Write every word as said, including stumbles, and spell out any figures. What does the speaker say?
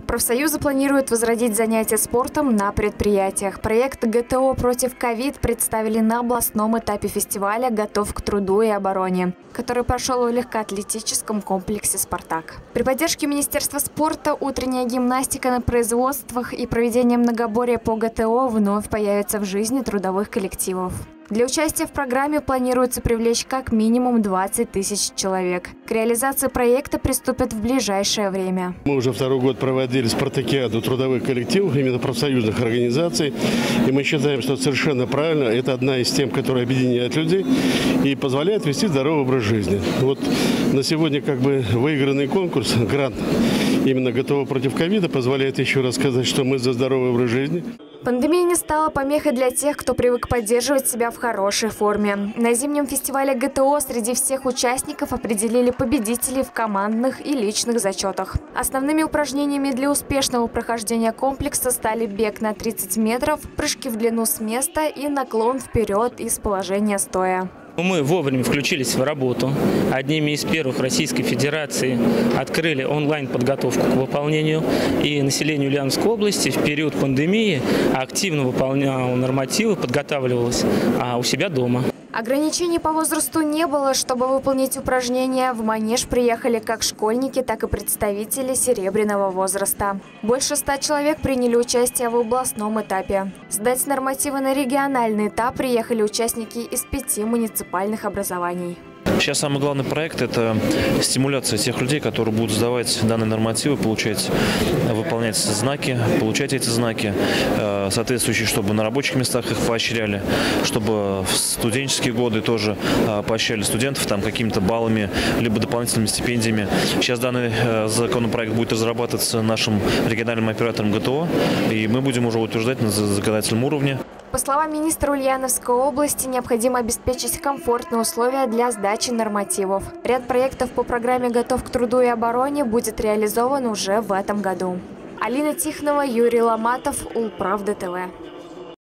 Профсоюзы планируют возродить занятия спортом на предприятиях. Проект ГТО против ковид представили на областном этапе фестиваля «Готов к труду и обороне», который прошел в легкоатлетическом комплексе «Спартак». При поддержке Министерства спорта утренняя гимнастика на производствах и проведение многоборья по ГТО вновь появится в жизни трудовых коллективов. Для участия в программе планируется привлечь как минимум двадцать тысяч человек. К реализации проекта приступят в ближайшее время. Мы уже второй год проводили спартакиаду трудовых коллективов, именно профсоюзных организаций. И мы считаем, что совершенно правильно. Это одна из тем, которая объединяет людей и позволяет вести здоровый образ жизни. Вот на сегодня как бы выигранный конкурс, грант именно «ГТО против ковида» позволяет еще раз сказать, что мы за здоровый образ жизни. Пандемия не стала помехой для тех, кто привык поддерживать себя в хорошей форме. На зимнем фестивале ГТО среди всех участников определили победителей в командных и личных зачетах. Основными упражнениями для успешного прохождения комплекса стали бег на тридцать метров, прыжки в длину с места и наклон вперед из положения стоя. Мы вовремя включились в работу. Одними из первых в Российской Федерации открыли онлайн-подготовку к выполнению. И население Ульяновской области в период пандемии активно выполняло нормативы, подготавливалось у себя дома. Ограничений по возрасту не было. Чтобы выполнить упражнения, в манеж приехали как школьники, так и представители серебряного возраста. Больше ста человек приняли участие в областном этапе. Сдать нормативы на региональный этап приехали участники из пяти муниципальных образований. Сейчас самый главный проект – это стимуляция тех людей, которые будут сдавать данные нормативы, получать, выполнять знаки, получать эти знаки, соответствующие, чтобы на рабочих местах их поощряли, чтобы в студенческие годы тоже поощряли студентов там какими-то баллами, либо дополнительными стипендиями. Сейчас данный законопроект будет разрабатываться нашим региональным оператором ГТО, и мы будем уже утверждать на законодательном уровне. По словам министра Ульяновской области, необходимо обеспечить комфортные условия для сдачи нормативов. Ряд проектов по программе «Готов к труду и обороне» будет реализован уже в этом году. Алина Тихонова, Юрий Ломатов, Улправда ТВ.